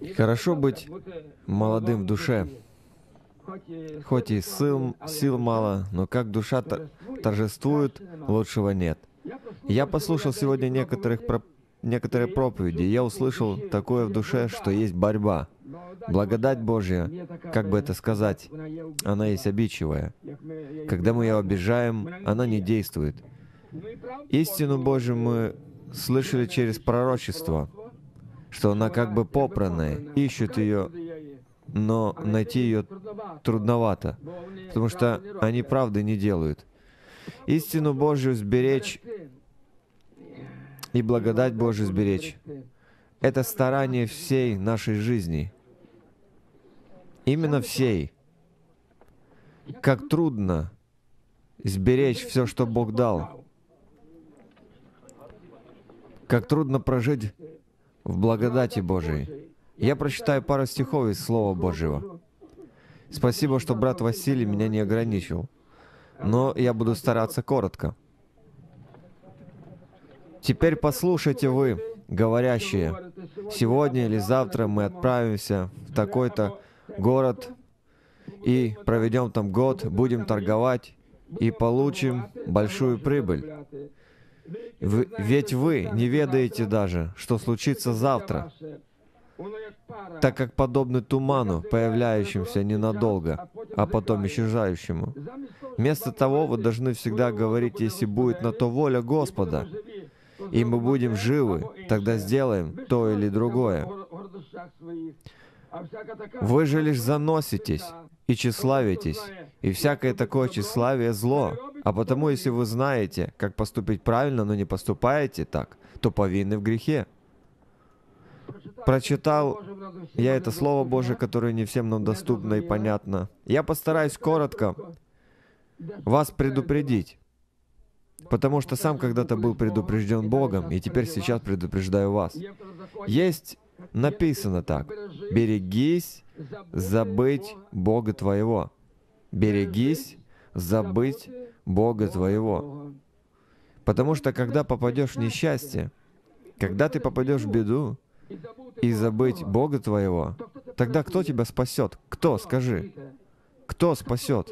Хорошо быть молодым в душе, хоть и сил мало, но как душа торжествует, лучшего нет. Я послушал сегодня некоторые проповеди, и я услышал такое в душе, что есть борьба. Благодать Божья, как бы это сказать, она есть обидчивая. Когда мы ее обижаем, она не действует. Истину Божью мы слышали через пророчество, что она как бы попранная, ищут ее, но найти ее трудновато, потому что они правды не делают. Истину Божью сберечь и благодать Божию сберечь — это старание всей нашей жизни. Именно всей. Как трудно сберечь все, что Бог дал. Как трудно прожить в благодати Божией. Я прочитаю пару стихов из Слова Божьего. Спасибо, что брат Василий меня не ограничил, но я буду стараться коротко. Теперь послушайте вы, говорящие, сегодня или завтра мы отправимся в такой-то город и проведем там год, будем торговать и получим большую прибыль. Ведь вы не ведаете даже, что случится завтра, так как подобны туману, появляющемуся ненадолго, а потом исчезающему. Вместо того, вы должны всегда говорить, если будет на то воля Господа, и мы будем живы, тогда сделаем то или другое. Вы же лишь заноситесь и тщеславитесь, и всякое такое тщеславие — зло. А потому, если вы знаете, как поступить правильно, но не поступаете так, то повинны в грехе. Прочитал я это Слово Божие, которое не всем нам доступно и понятно. Я постараюсь коротко вас предупредить, потому что сам когда-то был предупрежден Богом, и теперь сейчас предупреждаю вас. Есть написано так: «Берегись забыть Бога твоего». Берегись забыть Бога твоего. Потому что когда попадешь в несчастье, когда ты попадешь в беду, и забыть Бога твоего, тогда кто тебя спасет? Кто, скажи? Кто спасет?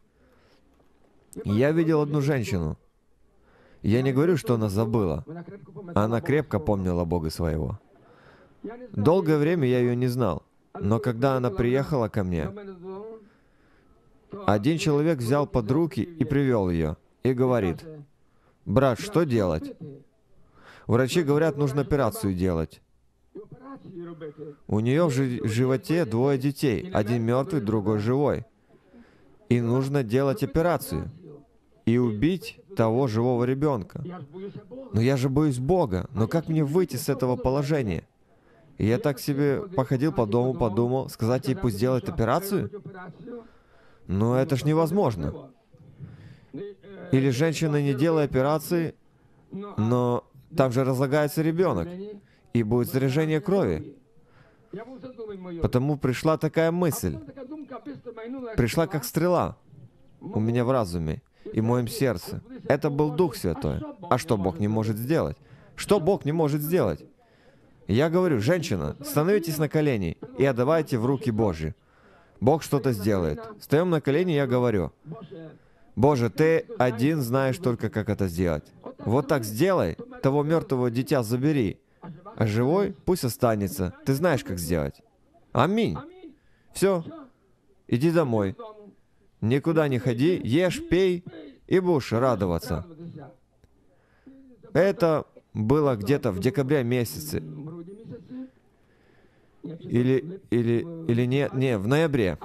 Я видел одну женщину. Я не говорю, что она забыла. Она крепко помнила Бога своего. Долгое время я ее не знал. Но когда она приехала ко мне, один человек взял под руки и привел ее. И говорит: «Брат, что делать? Врачи говорят, нужно операцию делать. У нее в животе 2 детей. Один мертвый, другой живой. И нужно делать операцию. И убить того живого ребенка. Но я же боюсь Бога. Но как мне выйти с этого положения?» И я так себе походил по дому, подумал, сказать ей, пусть делает операцию? Но это ж невозможно. Или женщина, не делая операции, но там же разлагается ребенок, и будет заражение крови. Потому пришла такая мысль. Пришла как стрела у меня в разуме и в моем сердце. Это был Дух Святой. А что Бог не может сделать? Что Бог не может сделать? Я говорю: женщина, становитесь на колени и отдавайте в руки Божьи. Бог что-то сделает. Встаем на колени, я говорю: Боже, Ты один знаешь только, как это сделать. Вот так сделай, того мертвого дитя забери, а живой пусть останется. Ты знаешь, как сделать. Аминь. Все, иди домой. Никуда не ходи, ешь, пей, и будешь радоваться. Это было где-то в декабре месяце. Или не, в ноябре.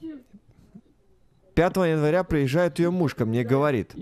5 января приезжает ее муж ко мне и говорит: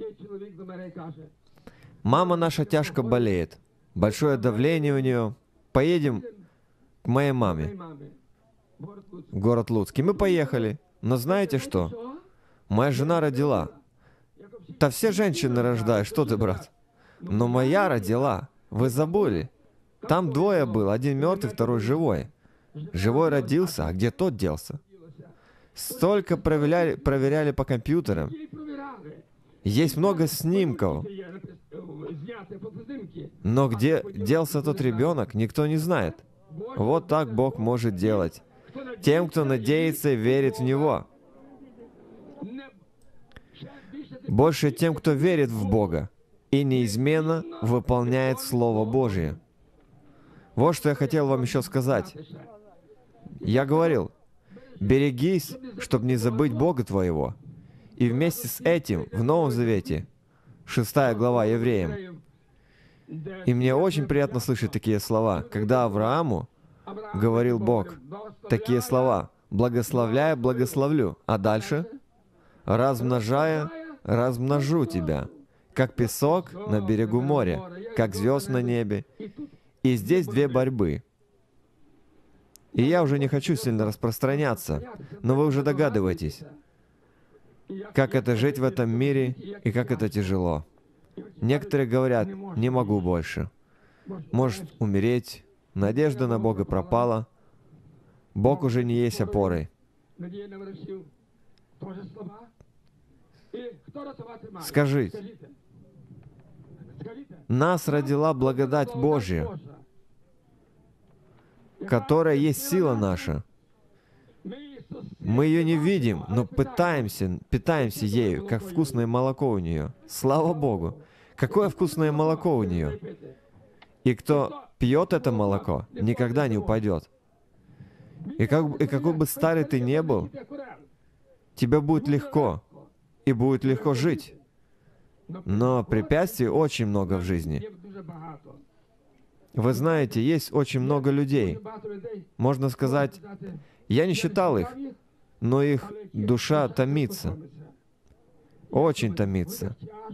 «Мама наша тяжко болеет, большое давление у нее. Поедем к моей маме в город Луцк». И мы поехали. Но знаете что? Моя жена родила. Да все женщины рождают, что ты, брат? Но моя родила. Вы забыли? Там 2 было, один мертвый, второй живой. Живой родился, а где тот делся? Столько проверяли по компьютерам. Есть много снимков. Но где делся тот ребенок, никто не знает. Вот так Бог может делать. Тем, кто надеется и верит в Него. Больше тем, кто верит в Бога и неизменно выполняет Слово Божие. Вот что я хотел вам еще сказать. Я говорил, берегись, чтобы не забыть Бога твоего. И вместе с этим в Новом Завете, 6 глава Евреям, и мне очень приятно слышать такие слова, когда Аврааму говорил Бог такие слова: «Благословляя, благословлю», а дальше «размножая, размножу тебя, как песок на берегу моря, как звезд на небе». И здесь две борьбы. И я уже не хочу сильно распространяться, но вы уже догадываетесь, как это жить в этом мире и как это тяжело. Некоторые говорят: «Не могу больше». Может умереть, надежда на Бога пропала, Бог уже не есть опорой. Скажите, нас родила благодать Божья, которая есть сила наша. Мы ее не видим, но питаемся ею, как вкусное молоко у нее. Слава Богу! Какое вкусное молоко у нее! И кто пьет это молоко, никогда не упадет. И какой бы старый ты не был, тебе будет легко, и будет легко жить. Но препятствий очень много в жизни. Вы знаете, есть очень много людей. Можно сказать, я не считал их, но их душа томится. Очень томится.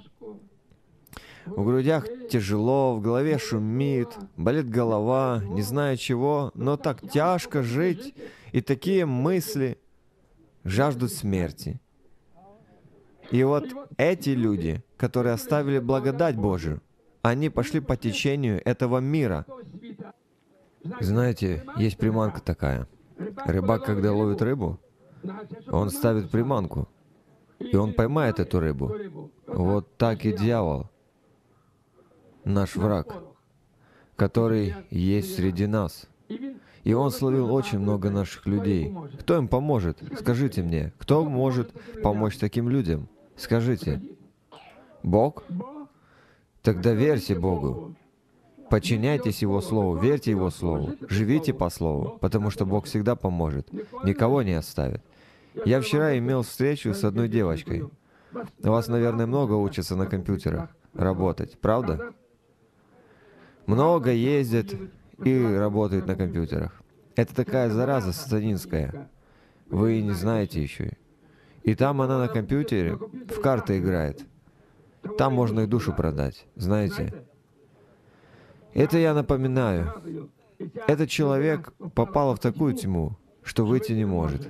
В грудях тяжело, в голове шумит, болит голова, не знаю чего, но так тяжко жить, и такие мысли жаждут смерти. И вот эти люди, которые оставили благодать Божию, они пошли по течению этого мира. Знаете, есть приманка такая. Рыбак, когда ловит рыбу, он ставит приманку, и он поймает эту рыбу. Вот так и дьявол, наш враг, который есть среди нас. И он словил очень много наших людей. Кто им поможет? Скажите мне, кто может помочь таким людям? Скажите. Бог? Тогда верьте Богу. Подчиняйтесь Его Слову, верьте Его Слову, живите по Слову, потому что Бог всегда поможет, никого не оставит. Я вчера имел встречу с одной девочкой. У вас, наверное, много учатся на компьютерах работать, правда? Много ездят и работают на компьютерах. Это такая зараза сатанинская. Вы не знаете еще. И там она на компьютере в карты играет. Там можно и душу продать, знаете. Это я напоминаю. Этот человек попал в такую тьму, что выйти не может.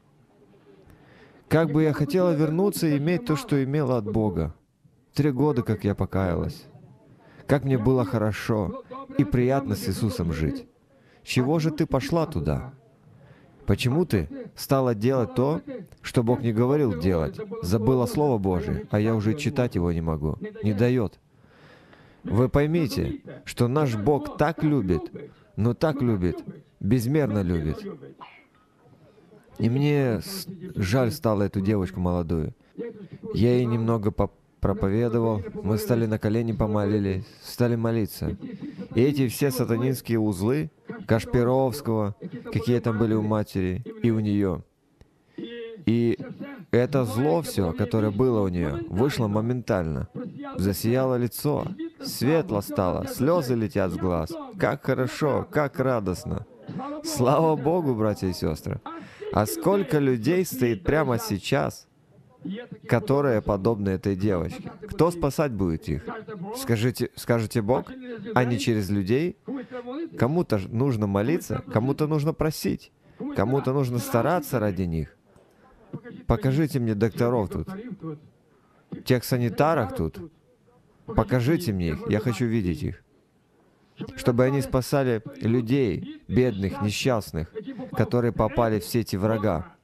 Как бы я хотела вернуться и иметь то, что имела от Бога. 3 года, как я покаялась. Как мне было хорошо и приятно с Иисусом жить. Чего же ты пошла туда? Почему ты стала делать то, что Бог не говорил делать? Забыла Слово Божие, а я уже читать его не могу. Не дает. Вы поймите, что наш Бог так любит, но так любит, безмерно любит. И мне жаль стало эту девочку молодую. Я ей немного проповедовал, мы стали на колени помолились, стали молиться. И эти все сатанинские узлы, Кашпировского, какие там были у матери и у нее. И это зло все, которое было у нее, вышло моментально. Засияло лицо, светло стало, слезы летят с глаз. Как хорошо, как радостно. Слава Богу, братья и сестры. А сколько людей стоит прямо сейчас, которые подобны этой девочке? Кто спасать будет их? Скажете Бог, а не через людей? Кому-то нужно молиться, кому-то нужно просить, кому-то нужно стараться ради них. Покажите мне докторов тут, тех санитарок тут. Покажите мне их, я хочу видеть их. Чтобы они спасали людей, бедных, несчастных, которые попали в сети врага.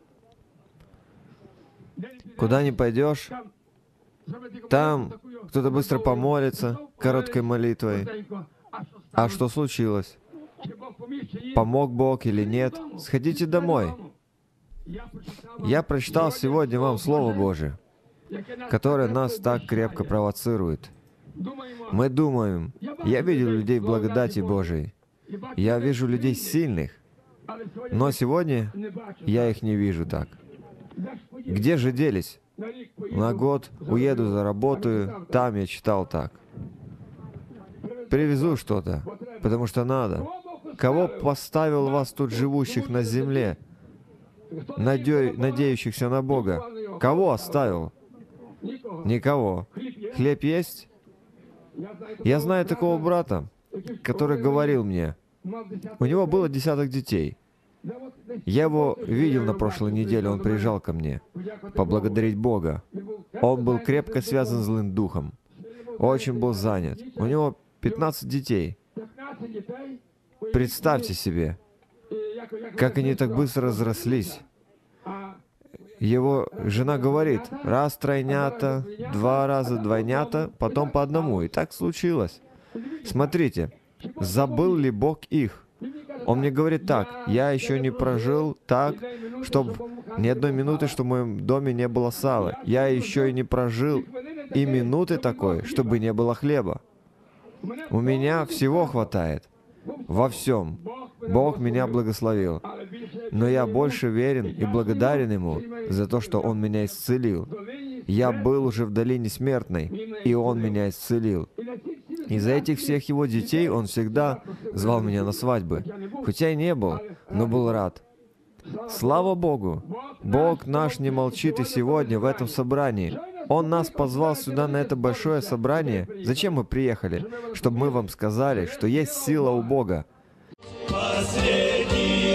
Куда ни пойдешь, там кто-то быстро помолится короткой молитвой. А что случилось? помог Бог или нет, сходите домой. Я прочитал сегодня вам Слово Божие, которое нас так крепко провоцирует. Мы думаем, я видел людей в благодати Божией, я вижу людей сильных, но сегодня я их не вижу так. Где же делись? На год уеду, заработаю, там я читал так. Привезу что-то, потому что надо. Кого поставил вас тут живущих на земле, надеющихся на Бога? Кого оставил? Никого. Хлеб есть? Я знаю такого брата, который говорил мне, у него было 10 детей. Я его видел на прошлой неделе, он приезжал ко мне поблагодарить Бога. Он был крепко связан с злым духом, очень был занят. У него 15 детей. Представьте себе, как они так быстро разрослись. Его жена говорит, раз тройнята, 2 раза двойнята, потом по одному. И так случилось. Смотрите, забыл ли Бог их? Он мне говорит так, я еще не прожил так, чтобы ни одной минуты, чтобы в моем доме не было сала. Я еще и не прожил и минуты такой, чтобы не было хлеба. У меня всего хватает. Во всем. Бог меня благословил. Но я больше верен и благодарен Ему за то, что Он меня исцелил. Я был уже в долине смертной, и Он меня исцелил. Из-за этих всех Его детей Он всегда звал меня на свадьбы. Хотя и не был, но был рад. Слава Богу! Бог наш не молчит и сегодня в этом собрании. Он нас позвал сюда на это большое собрание. Зачем мы приехали? Чтобы мы вам сказали, что есть сила у Бога. Последний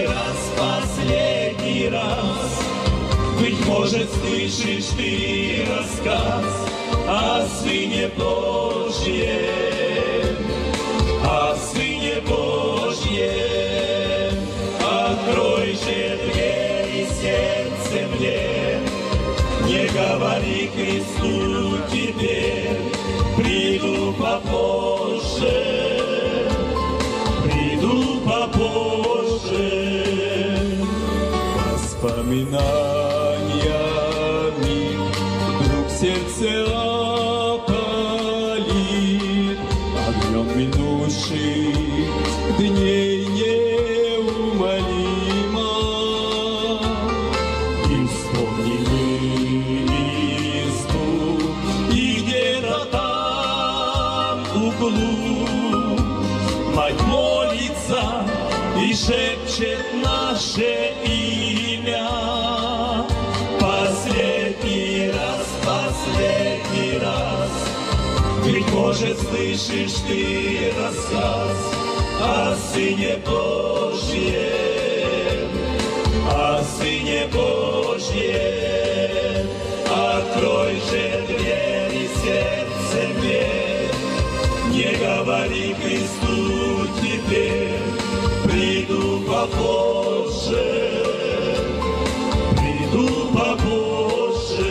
раз, быть может, слышишь ты рассказ о Сыне Божьем, о Сыне Божьем. Открой же двери сердце мне, не говори Христу теперь, приду попозже, приду попозже. Воспоминаниями вдруг сердце опалит, огнем минувших дней неумолимо. И вспомни избу, и где-то там в углу мать молится и шепчет наше имя. Последний раз, быть может, слышишь ты рассказ о Сыне Божьем, о Сыне Божьем. Открой же двери сердце мне, не говори Христу теперь, приду попозже, приду попозже.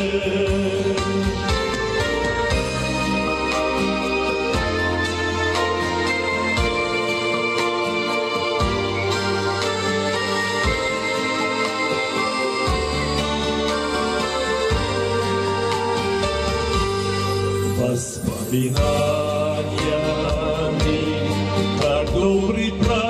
Воспоминаниями, как добрый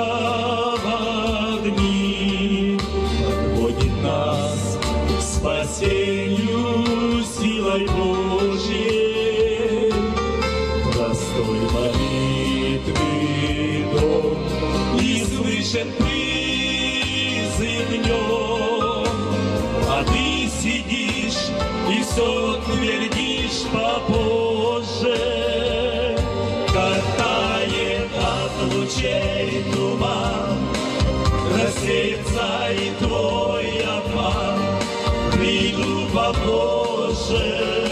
проводник, подводит нас к спасению силой Божьей. Простой молитвы дом и слышен призыв днем, а ты сидишь и все твердишь попозже. Как тает от лучей туман, рассеется и твой обман. Приду попозже,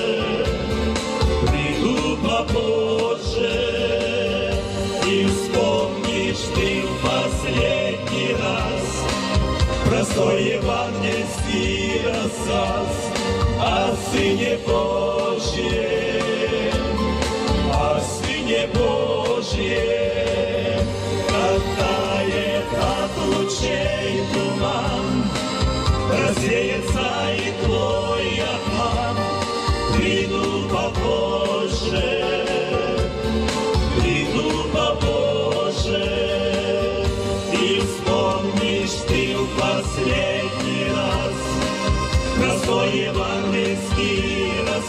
приду попозже, и вспомнишь ты в последний раз простой евангельский рассказ о Сыне Божьем, о Сыне Божьем. Как тает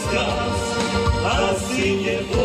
сказ о Сыне Божьем.